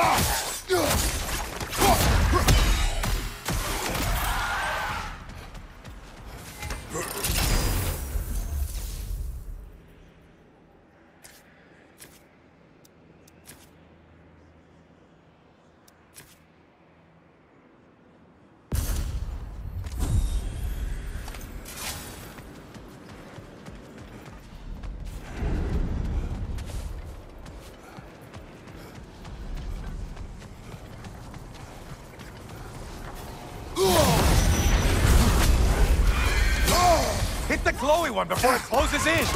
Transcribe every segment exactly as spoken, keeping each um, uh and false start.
Hit the glowy one before it closes in!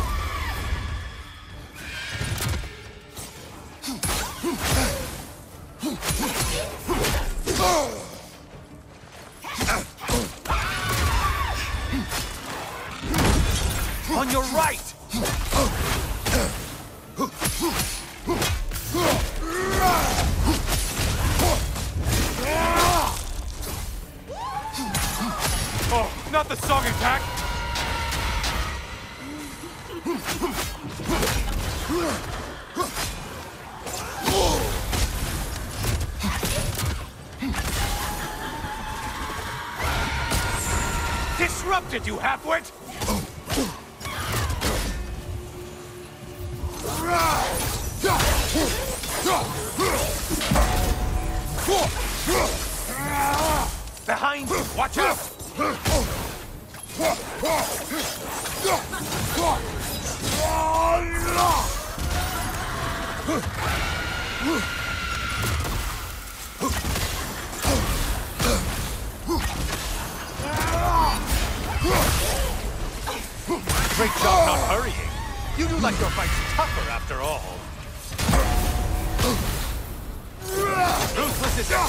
On your right! Oh, not the song attack! Disrupted, you halfwit! Behind you, watch out! Great job not hurrying. You do like your fights tougher after all. Ruthless is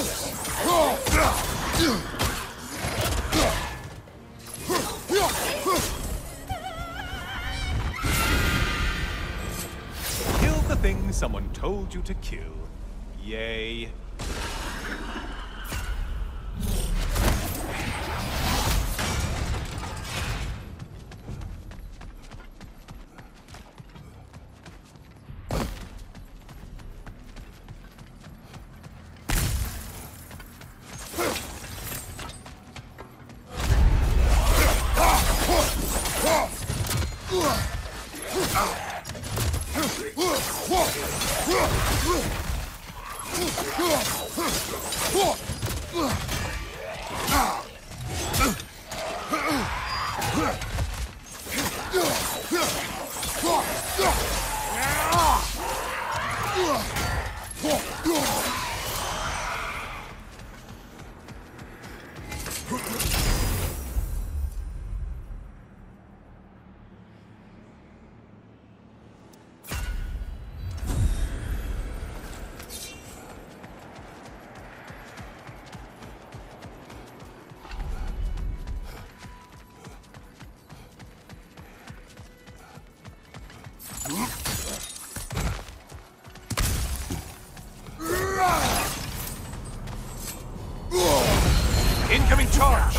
kill the thing someone told you to kill. Yay. Incoming charge!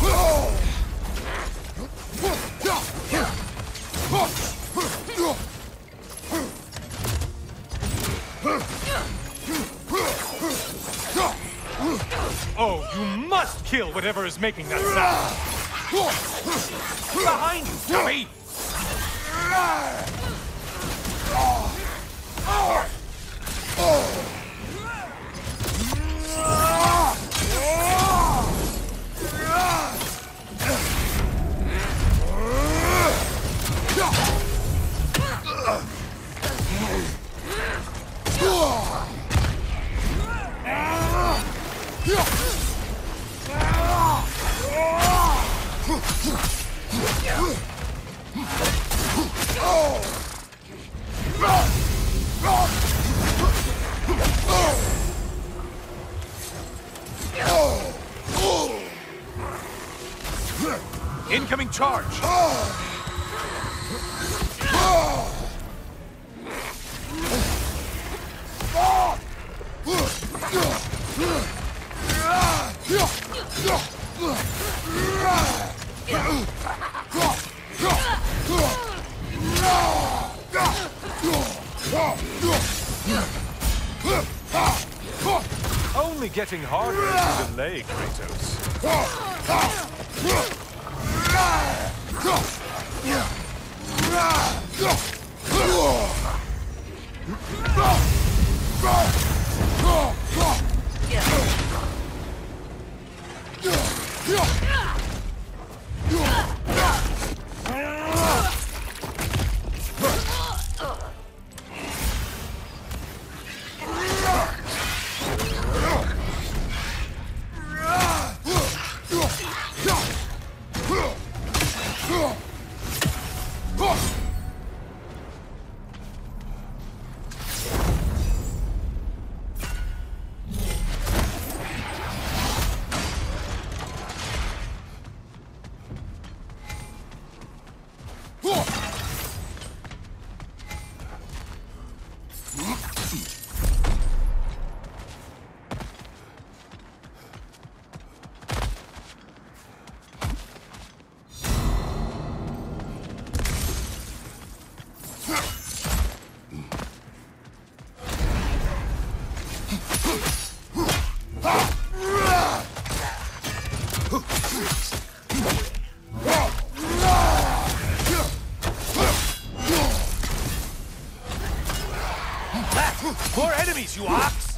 Oh, you must kill whatever is making that sound! Behind you, dummy! Incoming charge! only getting harder as you delay, Kratos. More enemies, you ox!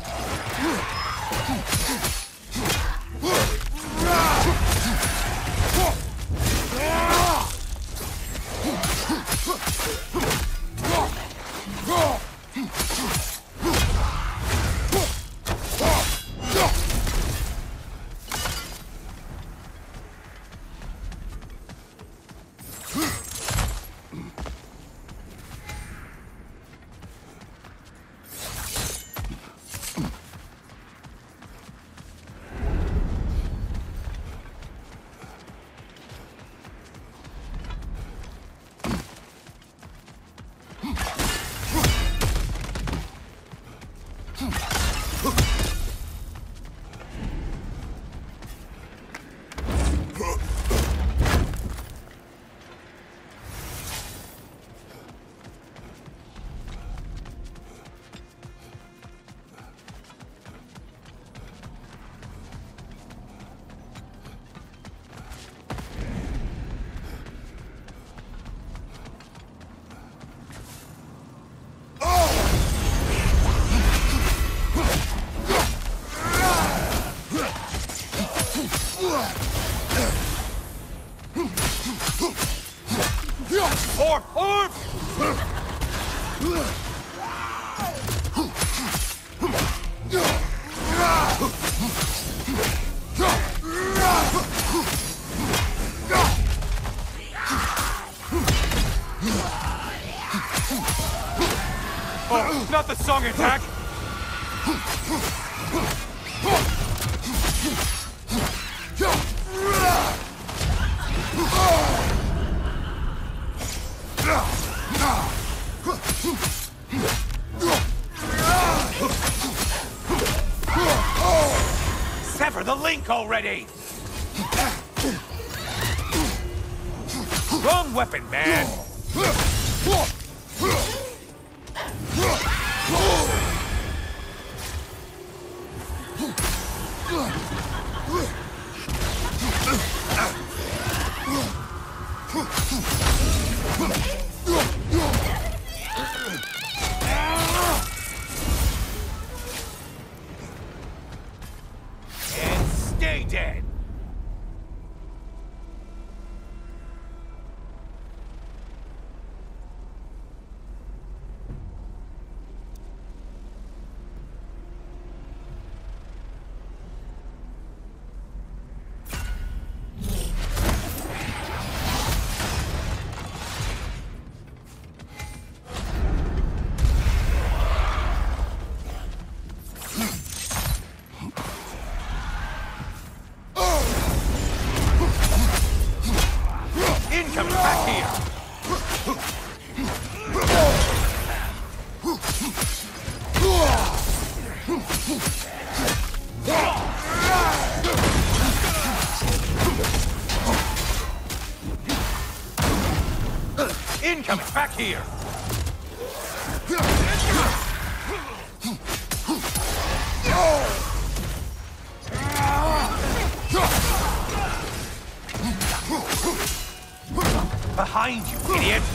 Orb! Orb! Oh, not the song attack! Sever the link already! Wrong weapon, man! And stay dead! Incoming back here! Incoming back here! Behind you, idiot!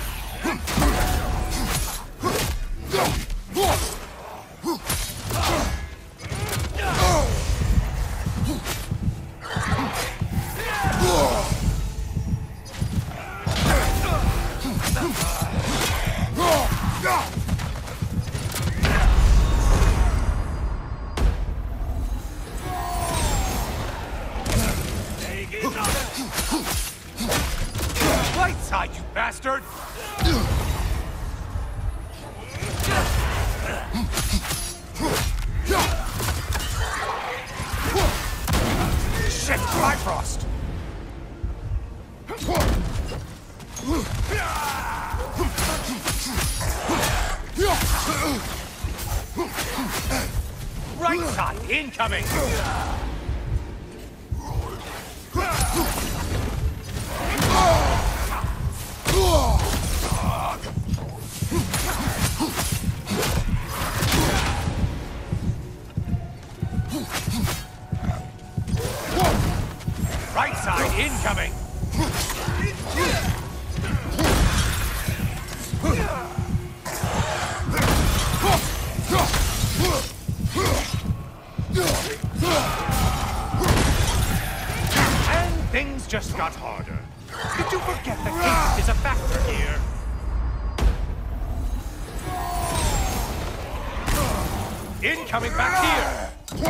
Right side, you bastard! Shit, Bifrost! Right side, incoming! Right side, incoming! And things just got harder. Did you forget that haste is a factor here? Incoming back here!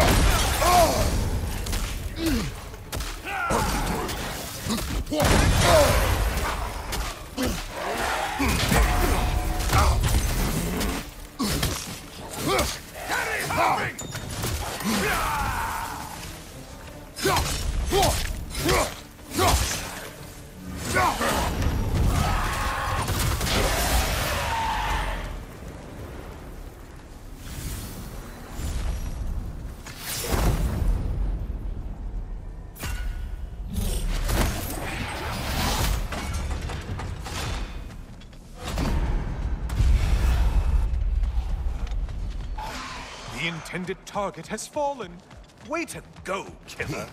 The intended target has fallen. Way to go, killer.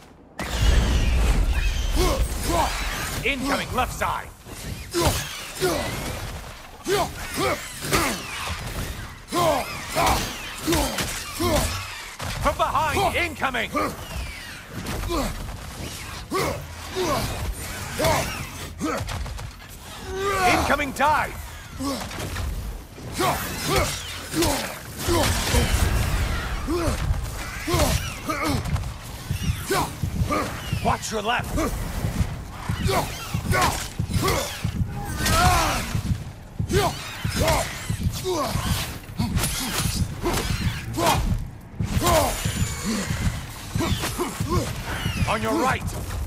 Incoming left side. From behind, incoming. Incoming dive. Watch your left. On your right.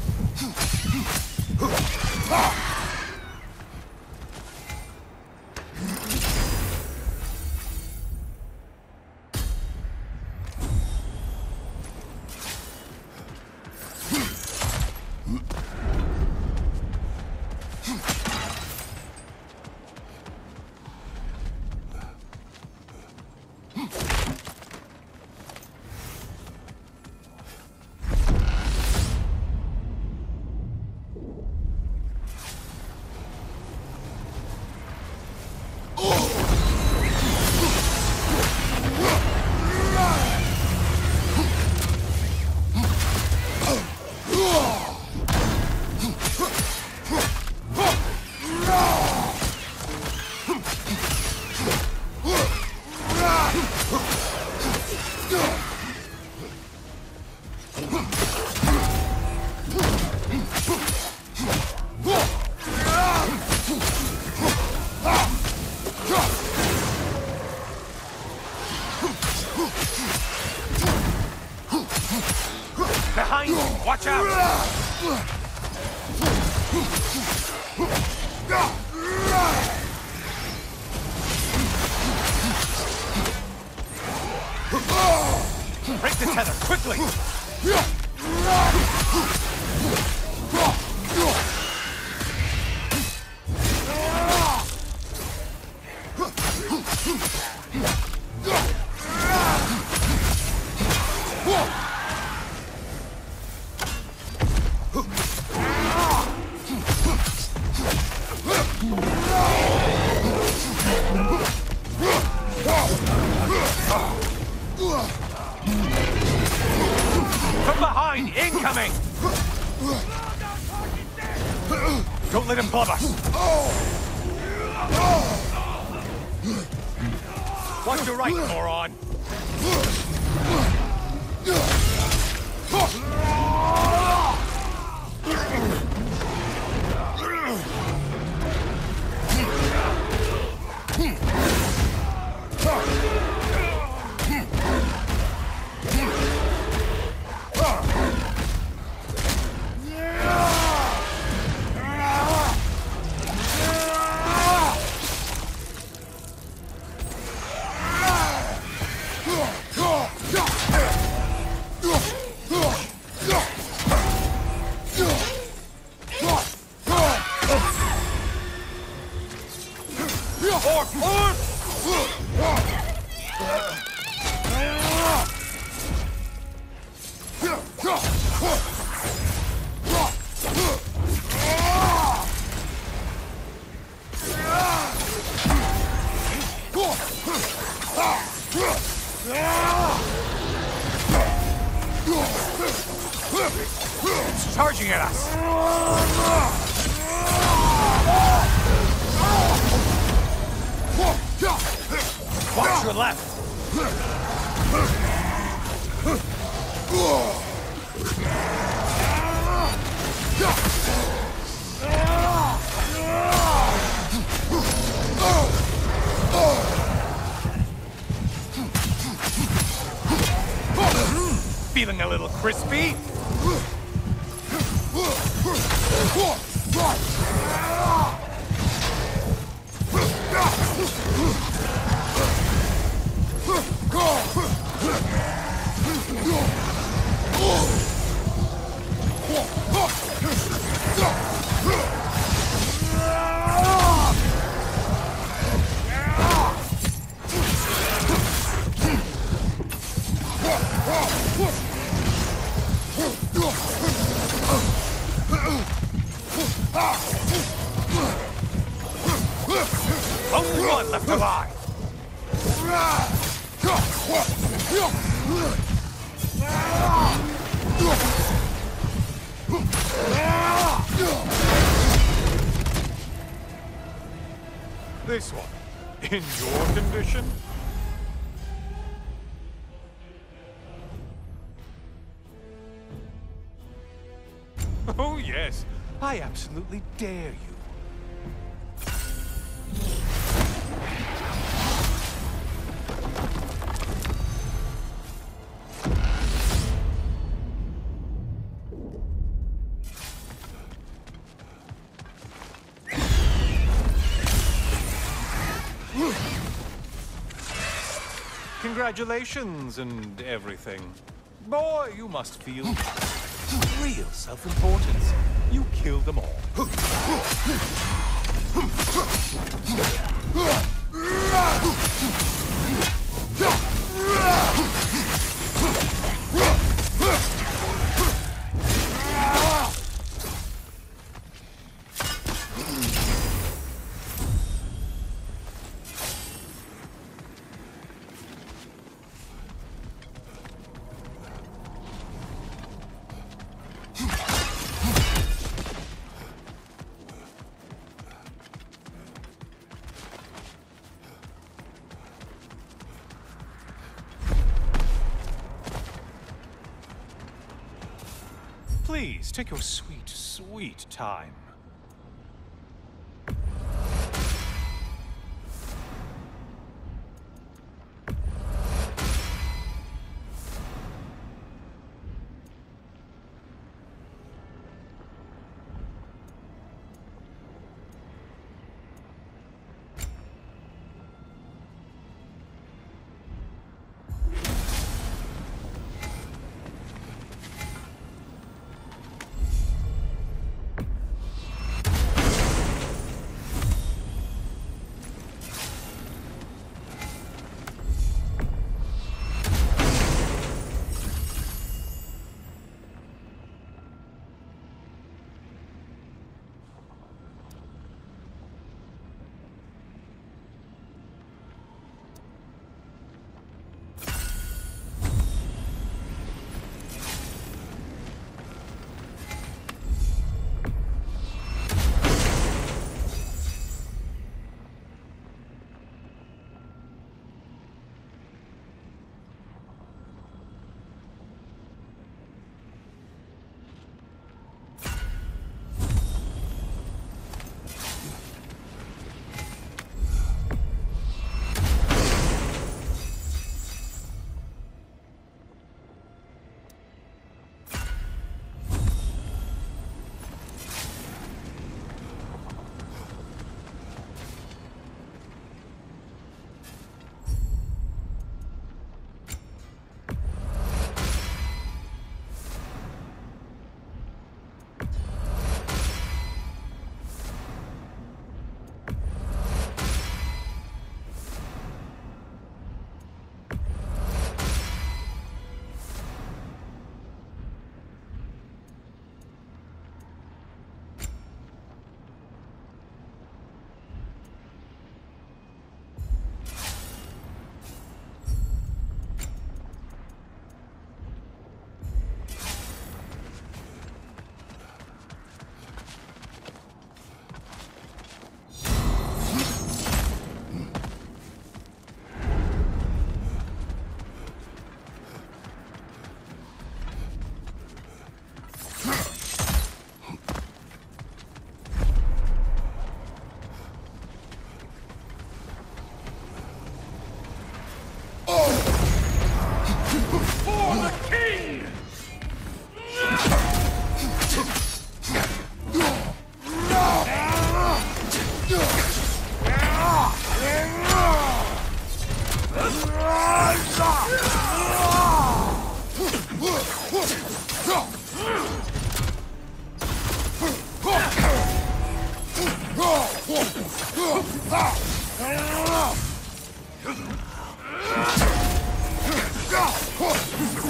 Behind you! Watch out! Break the tether, quickly! From behind, incoming! Don't let him club us! Watch your right, moron! It's charging at us! Watch your left! Feeling a little crispy? Only one left alive! This one, in your condition? Oh yes, I absolutely dare you. Congratulations and everything. Boy, you must feel real self-importance. You killed them all. Please, take your sweet, sweet time.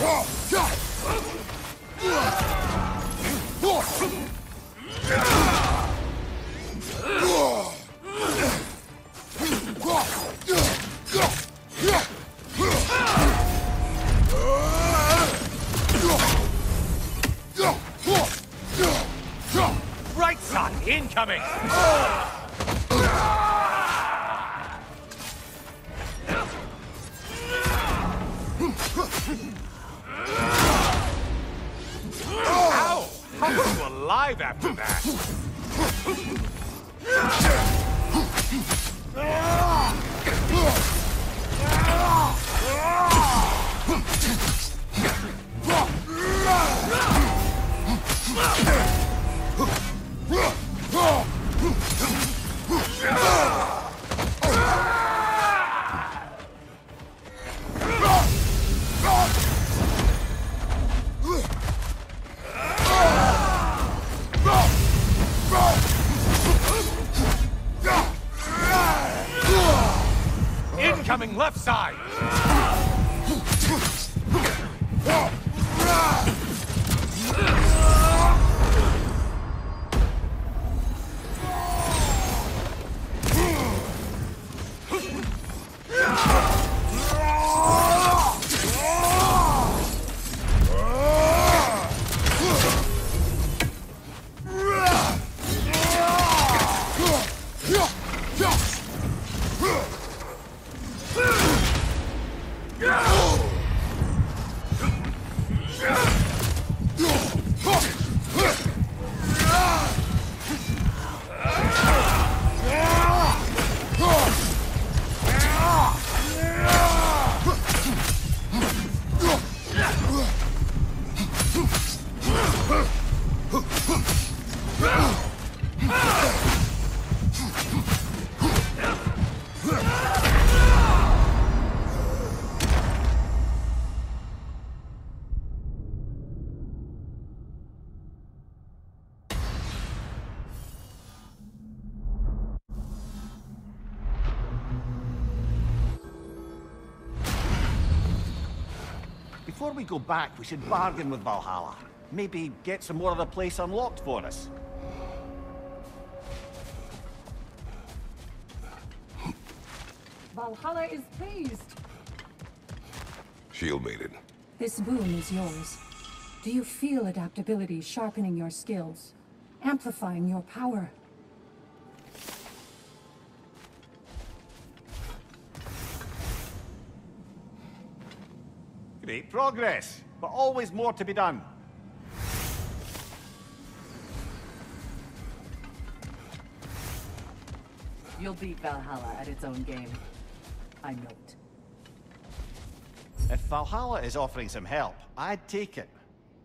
Right side, incoming! Ow! How are you alive after that? Incoming left side! Before we go back, we should bargain with Valhalla. Maybe get some more of the place unlocked for us. Valhalla is pleased. Shield mated. This boon is yours. Do you feel adaptability sharpening your skills? Amplifying your power? Great progress, but always more to be done. You'll beat Valhalla at its own game. I know it. If Valhalla is offering some help, I'd take it.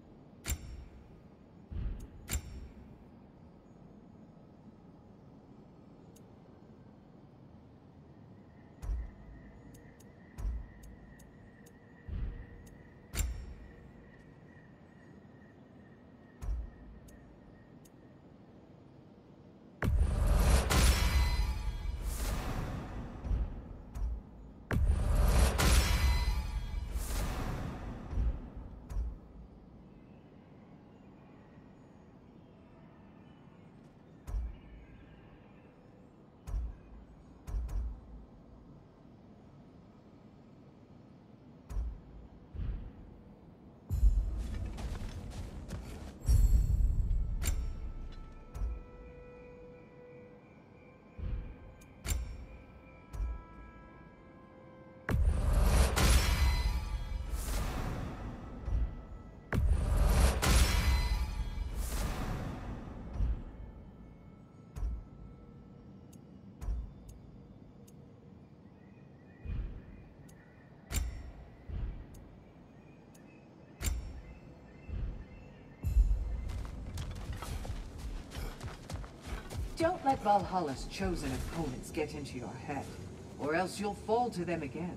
Don't let Valhalla's chosen opponents get into your head, or else you'll fall to them again.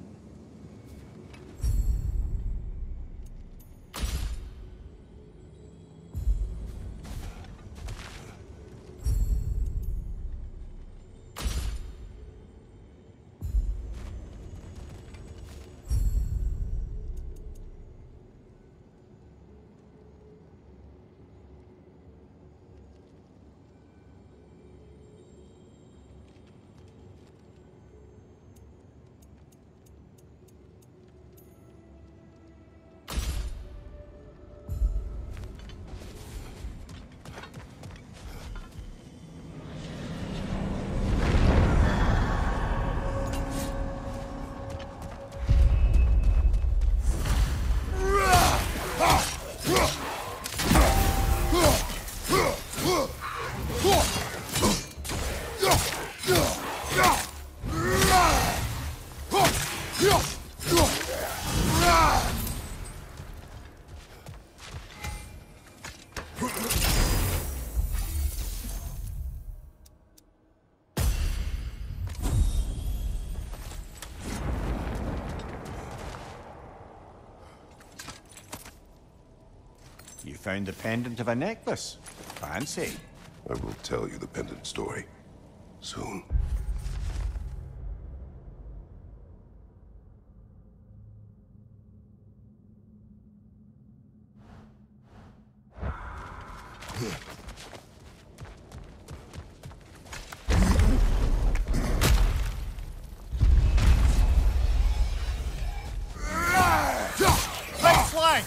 You found the pendant of a necklace. Fancy. I will tell you the pendant story. Soon. Right flank!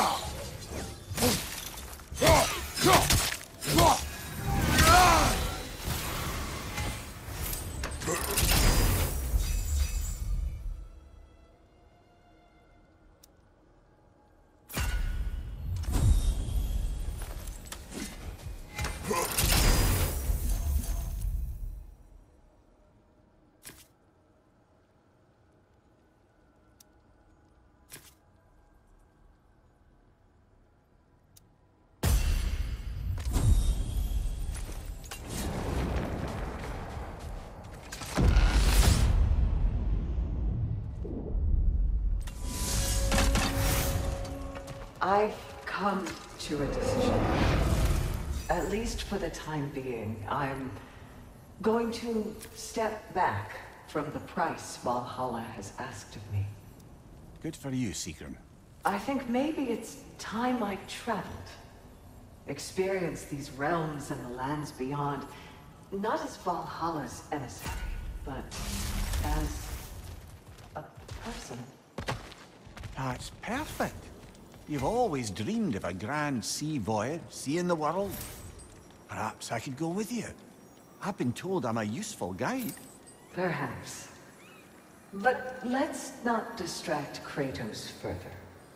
I've come to a decision. At least for the time being, I'm going to step back from the price Valhalla has asked of me. Good for you, Seekrim. I think maybe it's time I traveled. Experienced these realms and the lands beyond, not as Valhalla's emissary, but as a person. That's perfect. You've always dreamed of a grand sea voyage, seeing the world. Perhaps I could go with you. I've been told I'm a useful guide. Perhaps. But let's not distract Kratos further.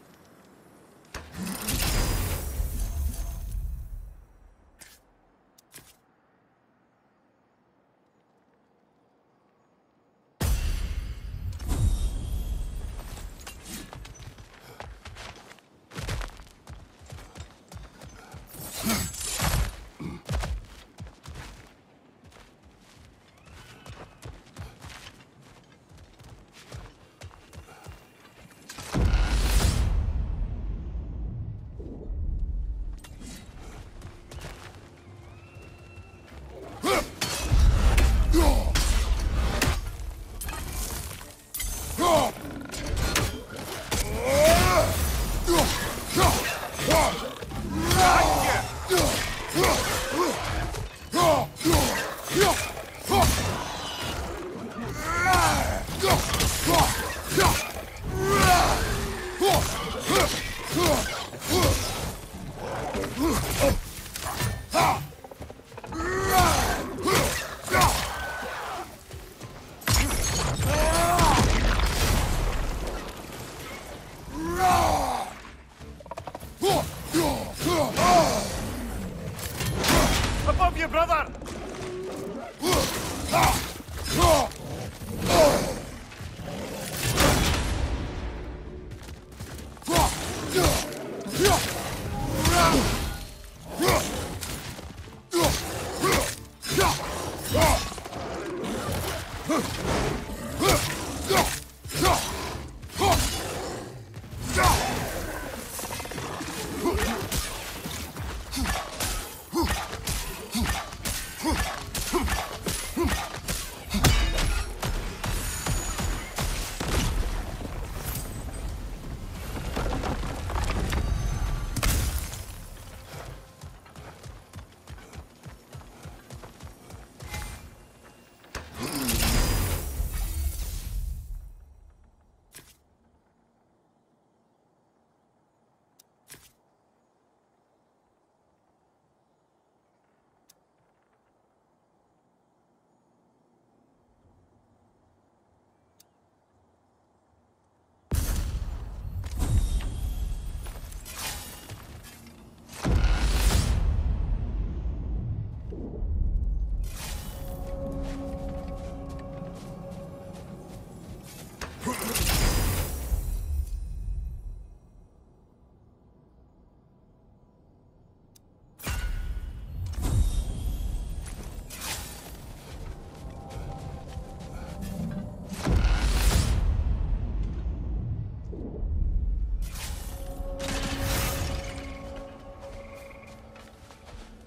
Above you, brother!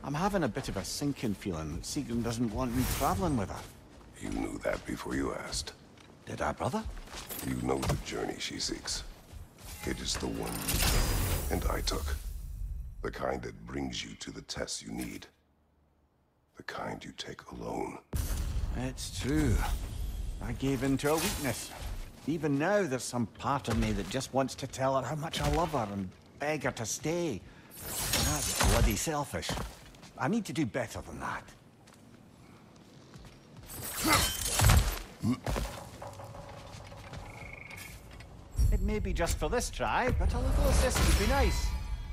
I'm having a bit of a sinking feeling that Sigrun doesn't want me traveling with her. You knew that before you asked. Did I, brother? You know the journey she seeks. It is the one you took, and I took. The kind that brings you to the tests you need. The kind you take alone. It's true. I gave in to a weakness. Even now, there's some part of me that just wants to tell her how much I love her and beg her to stay. That's bloody selfish. I need to do better than that. It may be just for this try, but a little assist would be nice.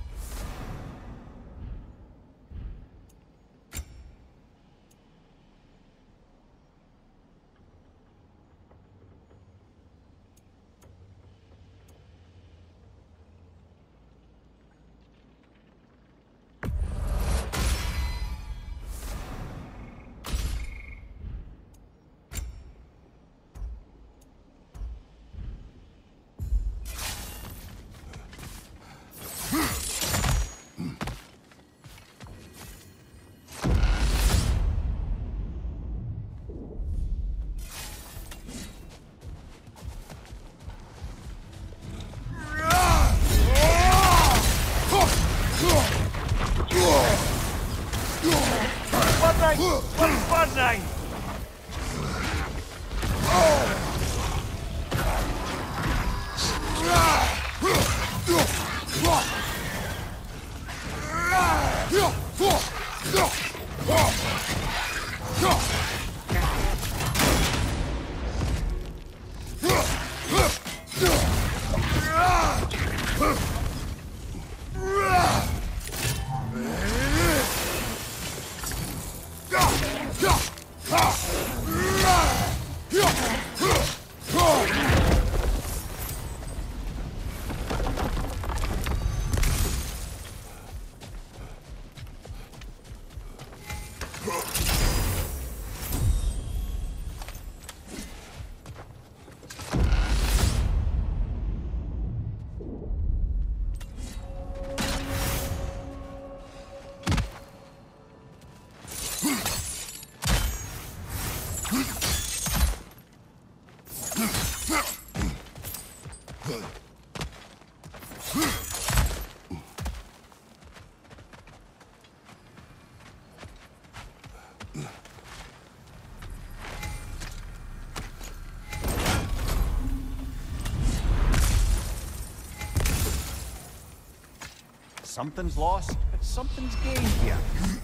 Something's lost, but something's gained here.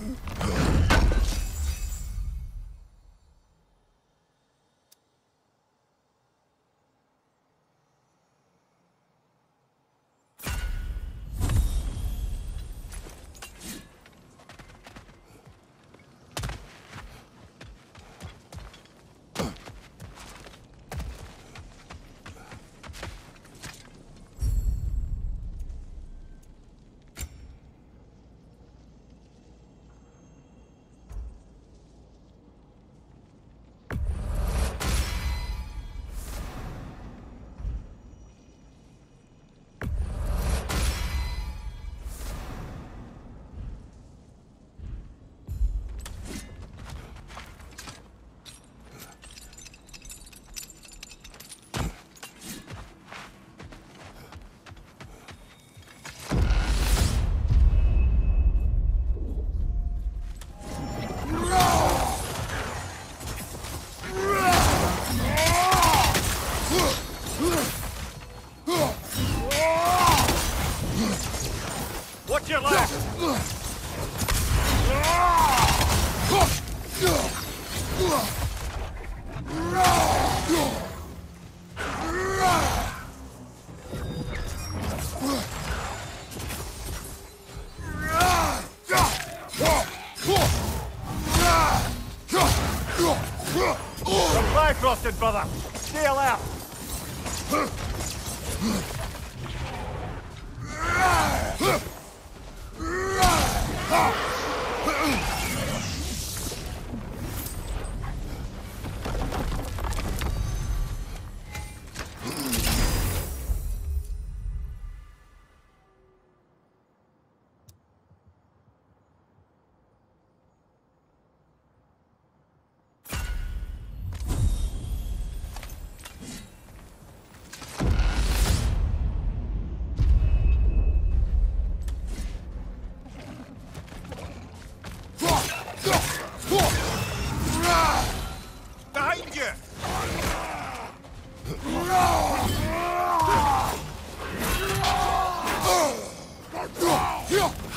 Frosted, brother! Stay alive!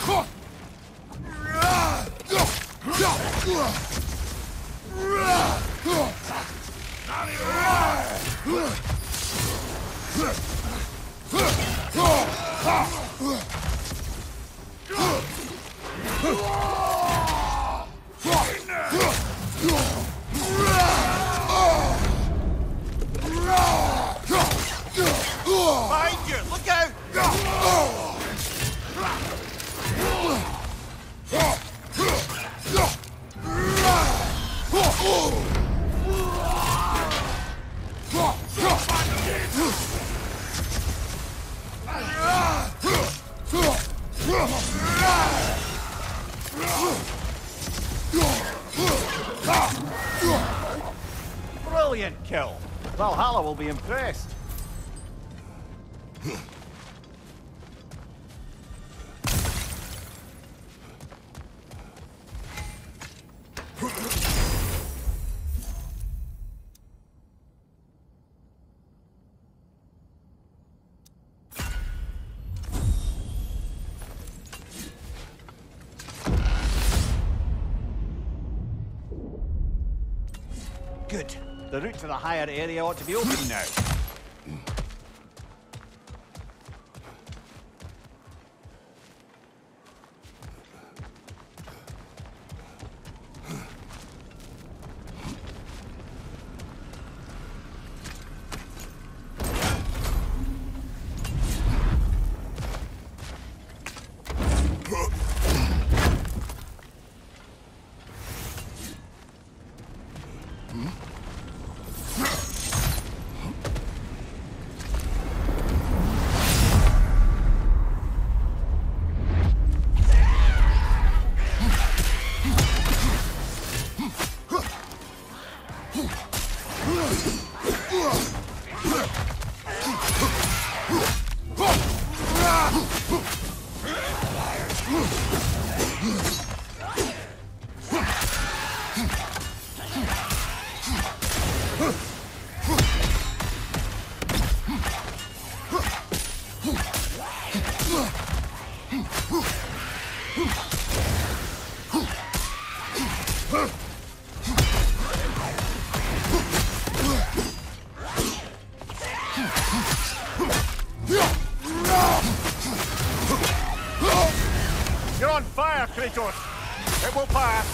Behind you! Look out! Brilliant kill. Valhalla will be impressed. Good. The route to the higher area ought to be open now. You're on fire, Kratos! It will pass!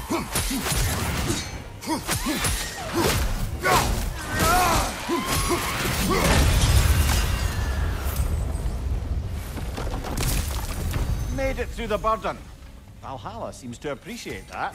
Made it through the burden. Valhalla seems to appreciate that.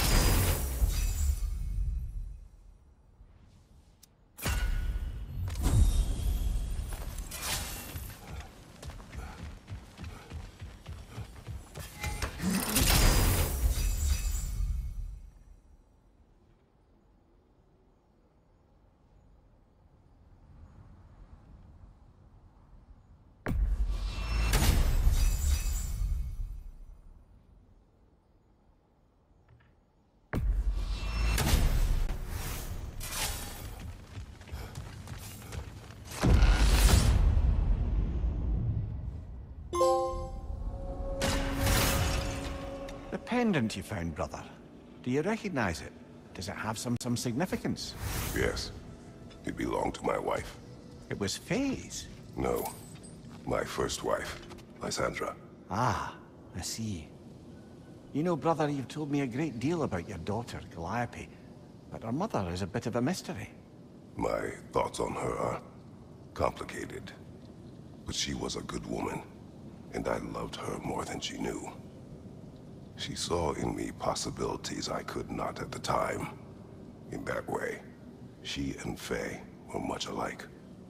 The pendant you found, brother. Do you recognize it? Does it have some, some significance? Yes. It belonged to my wife. It was Faye's. No. My first wife, Lysandra. Ah, I see. You know, brother, you've told me a great deal about your daughter, Calliope, but her mother is a bit of a mystery. My thoughts on her are complicated. But she was a good woman, and I loved her more than she knew. She saw in me possibilities I could not at the time. In that way, she and Faye were much alike.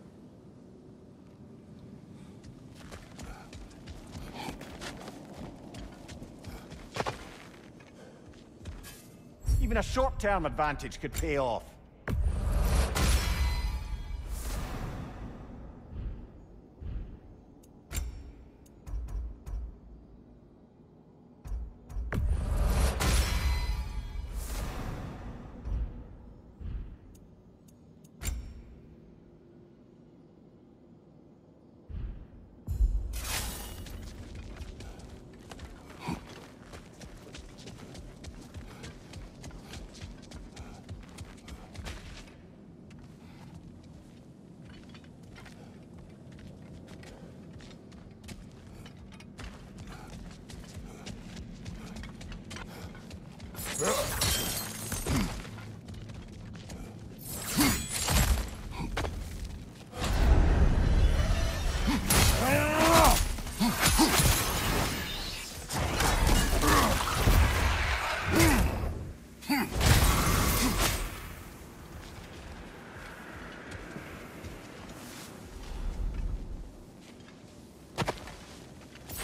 Even a short-term advantage could pay off.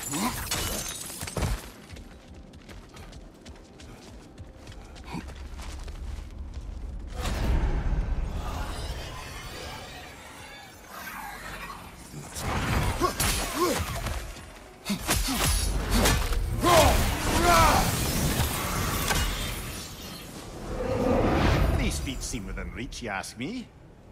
These feet seem within reach, you ask me.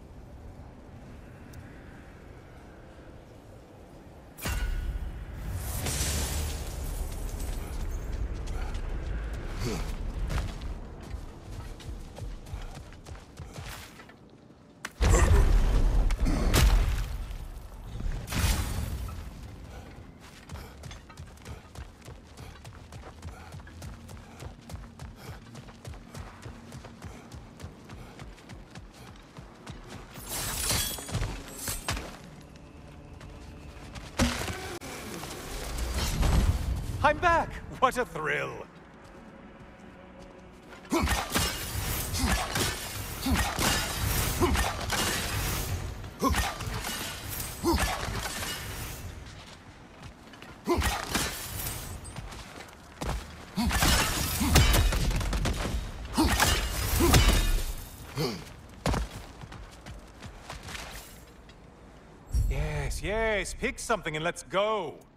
I'm back! What a thrill! Yes, yes, pick something and let's go!